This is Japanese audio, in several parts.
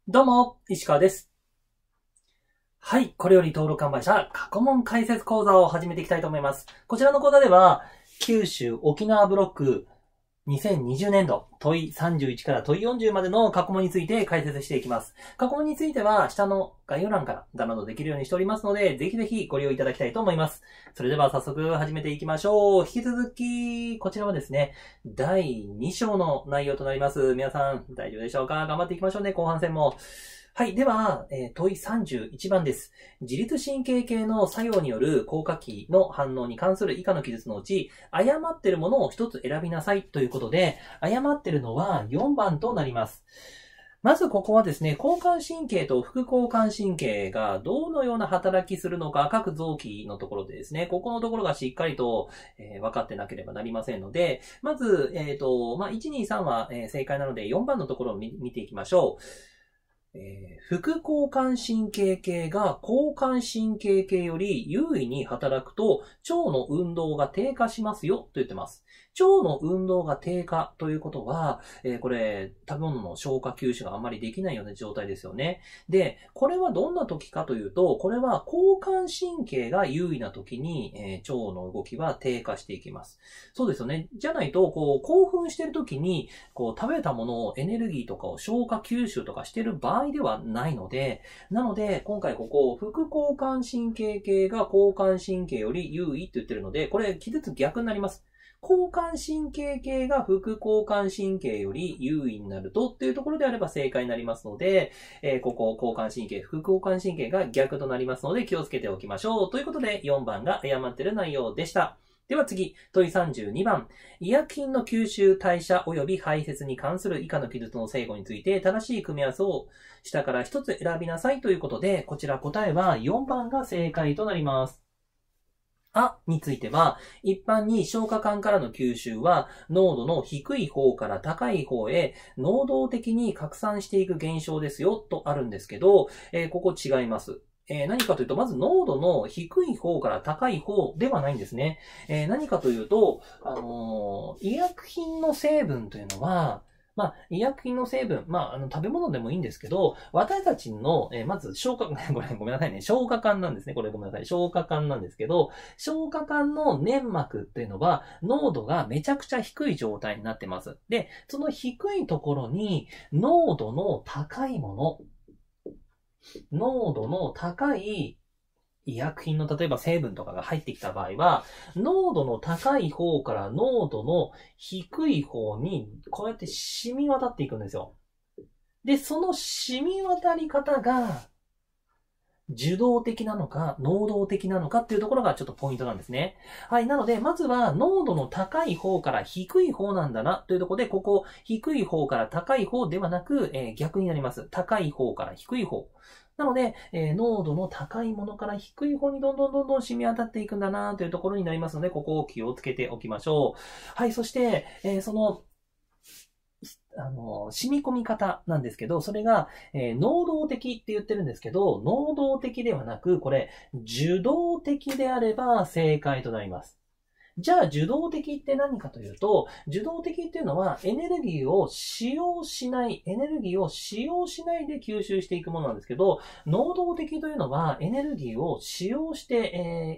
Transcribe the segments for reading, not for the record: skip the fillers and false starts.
どうも、石川です。はい、これより登録販売者過去問解説講座を始めていきたいと思います。こちらの講座では、九州沖縄ブロック2020年度問い31から問い40までの過去問について解説していきます。過去問については下の概要欄からダウンロードできるようにしておりますので、ぜひぜひご利用いただきたいと思います。それでは早速始めていきましょう。引き続き、こちらはですね、第2章の内容となります。皆さん大丈夫でしょうか？頑張っていきましょうね、後半戦も。はい。では、問い31番です。自律神経系の作用による効果器の反応に関する以下の記述のうち、誤っているものを一つ選びなさいということで、誤っているのは4番となります。まずここはですね、交感神経と副交感神経がどのような働きするのか、各臓器のところでですね、ここのところがしっかりと、分かってなければなりませんので、まず、1、2、3は、正解なので、4番のところを見ていきましょう。副交感神経系が交感神経系より優位に働くと腸の運動が低下しますよと言ってます。腸の運動が低下ということは、これ食べ物の消化吸収があんまりできないような状態ですよね。で、これはどんな時かというと、これは交感神経が優位な時に、腸の動きは低下していきます。そうですよね。じゃないと、興奮している時に、食べたものをエネルギーとかを消化吸収とかしている場合ではないので、なので、今回ここ、副交感神経系が交感神経より優位って言ってるので、これ、記述逆になります。交感神経系が副交感神経より優位になるとっていうところであれば正解になりますので、ここ、交感神経、副交感神経が逆となりますので気をつけておきましょう。ということで、4番が誤っている内容でした。では次、問い32番。医薬品の吸収、代謝及び排泄に関する以下の記述の正誤について正しい組み合わせを下から一つ選びなさいということで、こちら答えは4番が正解となります。については、一般に消化管からの吸収は、濃度の低い方から高い方へ、能動的に拡散していく現象ですよ、とあるんですけど、ここ違います。何かというと、まず濃度の低い方から高い方ではないんですね。何かというと、医薬品の成分というのは、医薬品の成分、食べ物でもいいんですけど、私たちの、まず消化、ごめんなさいね。消化管なんですね。これごめんなさい。消化管なんですけど、消化管の粘膜っていうのは、濃度がめちゃくちゃ低い状態になってます。で、その低いところに、濃度の高い医薬品の例えば成分とかが入ってきた場合は、濃度の高い方から濃度の低い方にこうやって染み渡っていくんですよ。で、その染み渡り方が受動的なのか、能動的なのかっていうところがちょっとポイントなんですね。はい。なので、まずは濃度の高い方から低い方なんだなというところで、ここ、低い方から高い方ではなく、逆になります。高い方から低い方。なので、濃度の高いものから低い方にどんどん染み渡っていくんだなというところになりますので、ここを気をつけておきましょう。はい。そして、染み込み方なんですけど、それが、能動的って言ってるんですけど、能動的ではなく、これ、受動的であれば正解となります。じゃあ、受動的って何かというと、受動的っていうのはエネルギーを使用しないで吸収していくものなんですけど、能動的というのはエネルギーを使用して、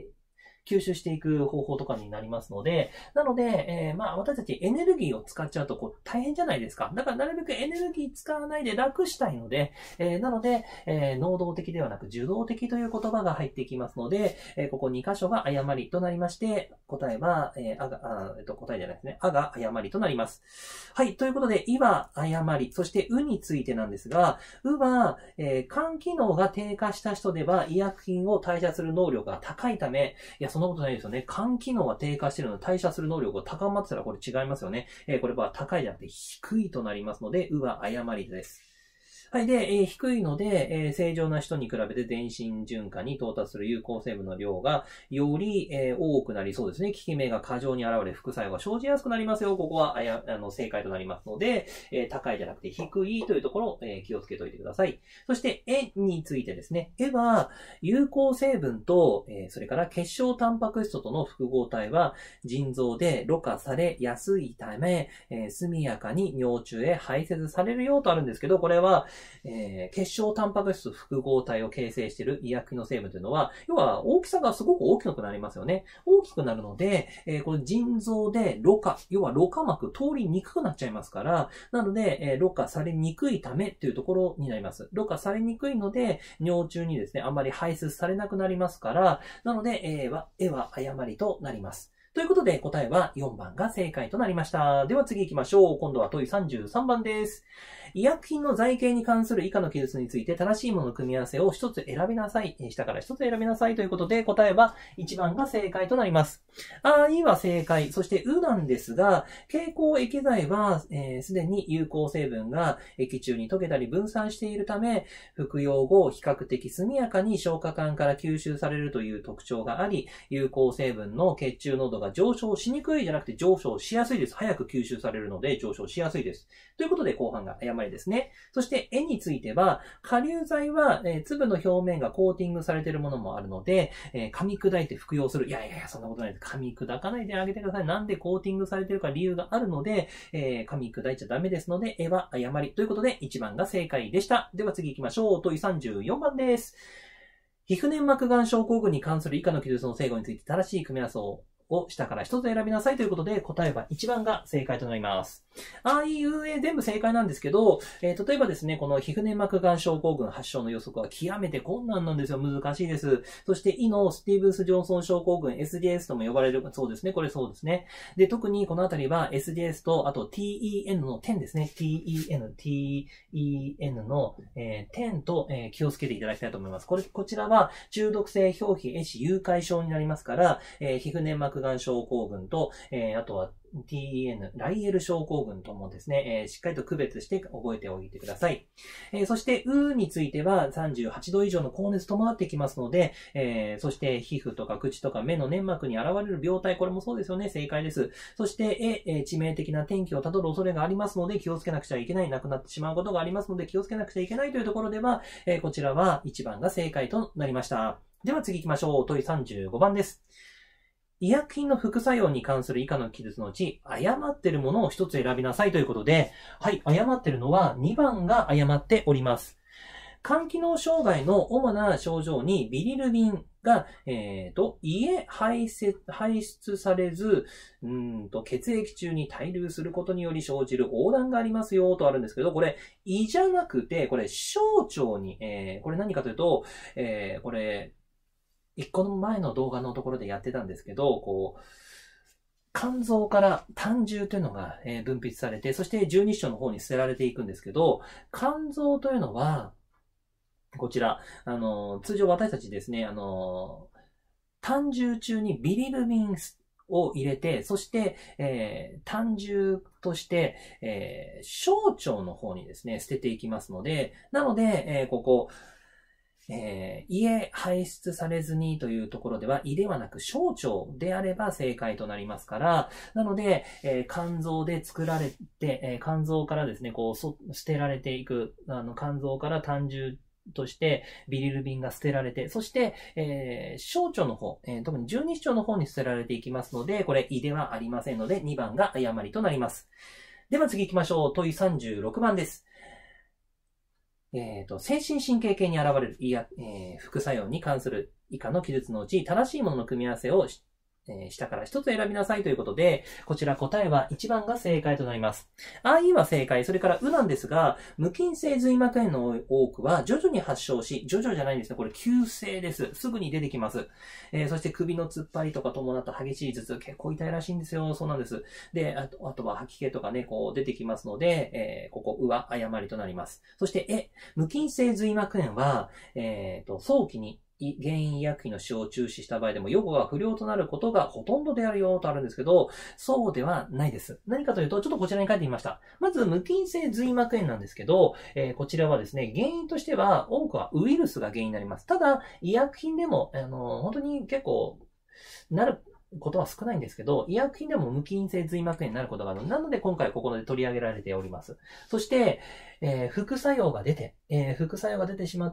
吸収していく方法とかになりますので、なので、私たちエネルギーを使っちゃうと大変じゃないですか。だからなるべくエネルギー使わないで楽したいので、なので、能動的ではなく受動的という言葉が入ってきますので、ここ2箇所が誤りとなりまして、答えは、答えじゃないですね。が誤りとなります。はい。ということで、いは誤り、そしてについてなんですが、は、肝機能が低下した人では医薬品を代謝する能力が高いため、そんなことないですよね。肝機能が低下しているので代謝する能力が高まってたらこれ違いますよね。これは高いじゃなくて低いとなりますので、は誤りです。はい。で、低いので、正常な人に比べて全身循環に到達する有効成分の量がより、多くなりそうですね。効き目が過剰に現れ副作用が生じやすくなりますよ。ここは正解となりますので、高いじゃなくて低いというところを、気をつけておいてください。そして、についてですね。は、有効成分と、それから結晶タンパク質との複合体は腎臓でろ過されやすいため、速やかに尿中へ排泄されるよとあるんですけど、これは、 結晶タンパク質複合体を形成している医薬品の成分というのは、要は大きさがすごく大きくなりますよね。大きくなるので、これ腎臓で要はろ過膜通りにくくなっちゃいますから、なので、ろ過されにくいためというところになります。ろ過されにくいので、尿中にですね、あんまり排出されなくなりますから、なので、絵は誤りとなります。ということで、答えは4番が正解となりました。では次行きましょう。今度は問い33番です。医薬品の剤形に関する以下の記述について正しいものの組み合わせを一つ選びなさい。下から一つ選びなさいということで、答えは1番が正解となります。いは正解。そして、なんですが、経口液剤は、すでに有効成分が液中に溶けたり分散しているため、服用後、比較的速やかに消化管から吸収されるという特徴があり、有効成分の血中濃度が上昇しにくいじゃなくて上昇しやすいです。早く吸収されるので上昇しやすいです。ということで、後半が誤りですね。そして、絵については、顆粒剤は、粒の表面がコーティングされているものもあるので、噛み砕いて服用する。いや、そんなことないです。噛み砕かないであげてください。なんでコーティングされているか理由があるので、噛み砕いちゃダメですので、絵は誤り。ということで、1番が正解でした。では次行きましょう。問い34番です。皮膚粘膜眼症候群に関する以下の記述の正誤について正しい組み合わせを下から一つ選びなさいということで、答えは1番が正解となります。全部正解なんですけど、例えばですね、この皮膚粘膜眼症候群発症の予測は極めて困難なんですよ。難しいです。そして、のスティーブンス・ジョンソン症候群 SDS とも呼ばれる、そうですね、これそうですね。で、特にこのあたりは SDS と、あと TEN の点ですね。TEN の、点と、気をつけていただきたいと思います。こちらは中毒性表皮壊死誘拐症になりますから、皮膚粘膜眼症候群と、あとはTEN、ライエル症候群ともですね、しっかりと区別して覚えておいてください。そして、については38度以上の高熱伴ってきますので、そして皮膚とか口とか目の粘膜に現れる病態、これもそうですよね、正解です。そして、致命的な転機をたどる恐れがありますので、気をつけなくちゃいけない、亡くなってしまうことがありますので、気をつけなくちゃいけないというところでは、こちらは1番が正解となりました。では次行きましょう。問い35番です。医薬品の副作用に関する以下の記述のうち、誤っているものを一つ選びなさいということで、はい、誤っているのは2番が誤っております。肝機能障害の主な症状にビリルビンが、排出されず、血液中に滞留することにより生じる横断がありますよとあるんですけど、これ、胃じゃなくて、これ、小腸に、これ何かというと、これ、一個の前の動画のところでやってたんですけど、肝臓から胆汁というのが分泌されて、そして十二指腸の方に捨てられていくんですけど、肝臓というのは、こちら、通常私たちですね、胆汁中にビリルビンを入れて、そして、胆汁として、小腸の方にですね、捨てていきますので、なので、胃へ排出されずにというところでは、胃ではなく小腸であれば正解となりますから、なので、肝臓で作られて、肝臓からですね、捨てられていく、肝臓から胆汁としてビリルビンが捨てられて、そして、小腸の方、特に十二指腸の方に捨てられていきますので、これ胃ではありませんので、2番が誤りとなります。では次行きましょう。問い36番です。精神神経系に現れる副作用に関する以下の記述のうち、正しいものの組み合わせを下から一つ選びなさいということで、こちら答えは1番が正解となります。は正解。それからなんですが、無菌性髄膜炎の多くは徐々に発症し、徐々じゃないんですね。これ急性です。すぐに出てきます。そして首の突っ張りとか伴った激しい頭痛、結構痛いらしいんですよ。そうなんです。で、あとは吐き気とかね、出てきますので、は誤りとなります。そして、無菌性髄膜炎は、早期に原因医薬品の使用を中止した場合でも予後が不良となることがほとんどであるよとあるんですけど、そうではないです。何かというと、ちょっとこちらに書いてみました。まず、無菌性髄膜炎なんですけど、こちらはですね、原因としては、多くはウイルスが原因になります。ただ、医薬品でも、本当に結構、なることは少ないんですけど、医薬品でも無菌性髄膜炎になることがある。なので、今回ここで取り上げられております。そして、副作用が出てしまって、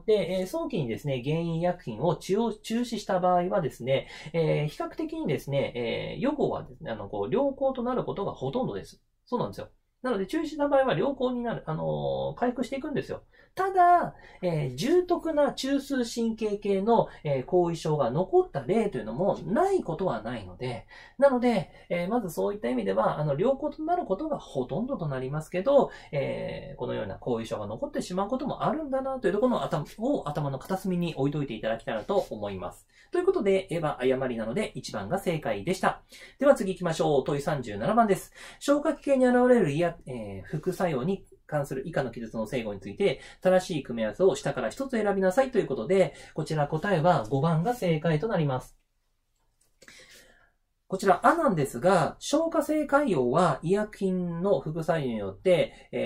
早期にですね、原因医薬品を中止した場合はですね、比較的にですね、予後はですね、良好となることがほとんどです。そうなんですよ。 なので、注意した場合は良好になる、回復していくんですよ。ただ、重篤な中枢神経系の、後遺症が残った例というのもないことはないので、なので、まずそういった意味では、良好となることがほとんどとなりますけど、このような後遺症が残ってしまうこともあるんだなというところの頭の片隅に置いといていただきたいなと思います。ということで、絵は誤りなので1番が正解でした。では次行きましょう。問い37番です。消化器系に現れる副作用に関する以下の記述の正誤について、正しい組み合わせを下から一つ選びなさいということで、こちら答えは5番が正解となります。こちら、なんですが、消化性潰瘍は医薬品の副作用によって、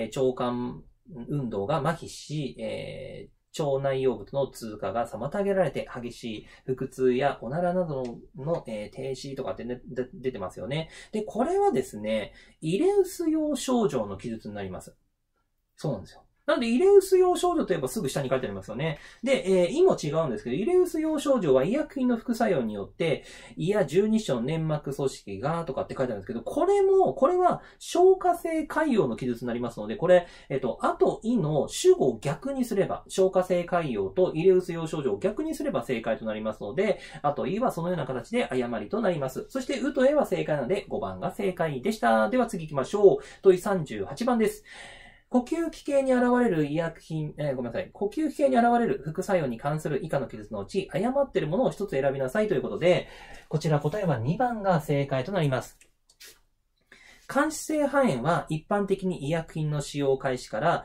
腸管運動が麻痺し、腸内容物の通過が妨げられて激しい腹痛やおならなどの、停止とかって、ね、出てますよね。で、これはですね、イレウス様症状の記述になります。そうなんですよ。なので、イレウス様症状といえばすぐ下に書いてありますよね。で、胃も違うんですけど、イレウス様症状は医薬品の副作用によって、胃や十二指腸粘膜組織がとかって書いてあるんですけど、これは消化性潰瘍の記述になりますので、これ、あと胃の主語を逆にすれば、消化性潰瘍とイレウス様症状を逆にすれば正解となりますので、あと胃はそのような形で誤りとなります。そして、うとえは正解なので、5番が正解でした。では次行きましょう。問い38番です。呼吸器系に現れる医薬品、呼吸器系に現れる副作用に関する以下の記述のうち、誤っているものを一つ選びなさいということで、こちら答えは2番が正解となります。間質性肺炎は一般的に医薬品の使用開始から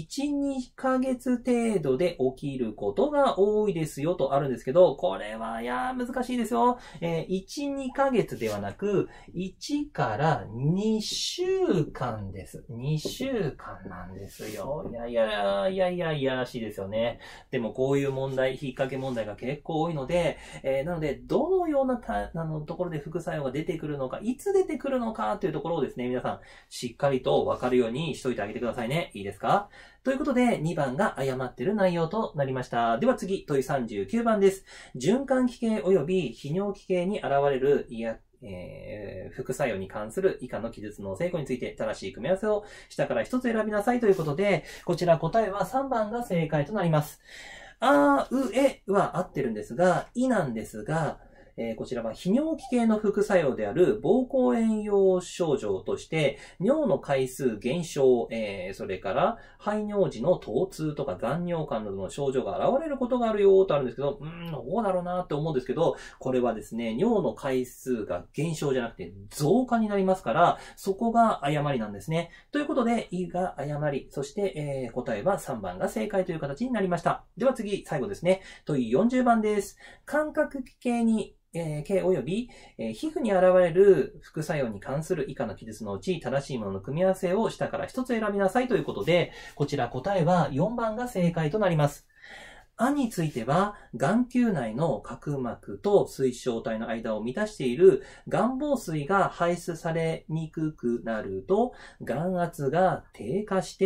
1、2ヶ月程度で起きることが多いですよとあるんですけど、これは、難しいですよ。1、2ヶ月ではなく、1から2週間です。2週間なんですよ。いやらしいですよね。でもこういう問題、引っ掛け問題が結構多いので、なので、どのようなところで副作用が出てくるのか、いつ出てくるのかというところをですね、皆さん、しっかりと分かるようにしといてあげてくださいね。いいですか？ということで、2番が誤っている内容となりました。では次、問い39番です。循環器系及び泌尿器系に現れる副作用に関する以下の記述の正誤について正しい組み合わせを下から一つ選びなさいということで、こちら答えは3番が正解となります。は合ってるんですが、なんですが、こちらは泌尿器系の副作用である膀胱炎用症状として、尿の回数減少、それから排尿時の疼痛とか残尿感などの症状が現れることがあるよとあるんですけど、どうだろうなって思うんですけど、これはですね、尿の回数が減少じゃなくて増加になりますから、そこが誤りなんですね。ということで、が誤り、そして、答えは3番が正解という形になりました。では次、最後ですね。問い40番です。感覚器系に系及び、皮膚に現れる副作用に関する以下の記述のうち正しいものの組み合わせを下から一つ選びなさいということで、こちら答えは4番が正解となります。については、眼球内の角膜と水晶体の間を満たしている眼房水が排出されにくくなると、眼圧が低下して、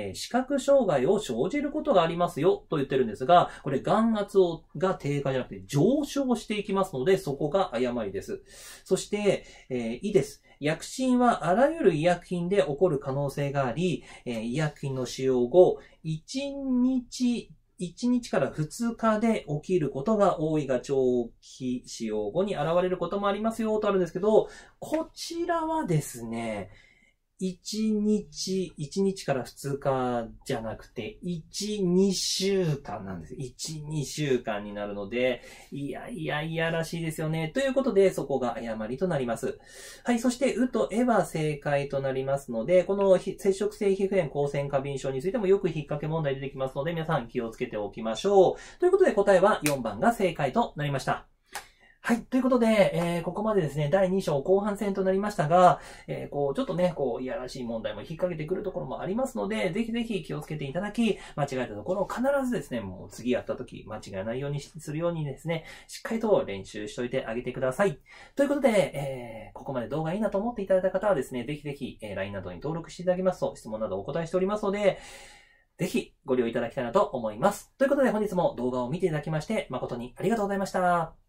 視覚障害を生じることがありますよと言ってるんですが、これ眼圧が低下じゃなくて上昇していきますので、そこが誤りです。そして、いいです。薬疹はあらゆる医薬品で起こる可能性があり、医薬品の使用後、1日から2日で起きることが多いが長期使用後に現れることもありますよとあるんですけど、こちらはですね、1日から2日じゃなくて、2週間なんです。2週間になるので、いやらしいですよね。ということで、そこが誤りとなります。はい、そして、とは正解となりますので、この接触性皮膚炎光線過敏症についてもよく引っ掛け問題出てきますので、皆さん気をつけておきましょう。ということで、答えは4番が正解となりました。はい。ということで、ここまでですね、第2章後半戦となりましたが、ちょっとね、いやらしい問題も引っ掛けてくるところもありますので、ぜひぜひ気をつけていただき、間違えたところを必ずですね、もう次やった時、間違えないようにするようにですね、しっかりと練習しといてあげてください。ということで、ここまで動画いいなと思っていただいた方はですね、ぜひぜひ、LINE などに登録していただきますと、質問などお答えしておりますので、ぜひご利用いただきたいなと思います。ということで本日も動画を見ていただきまして、誠にありがとうございました。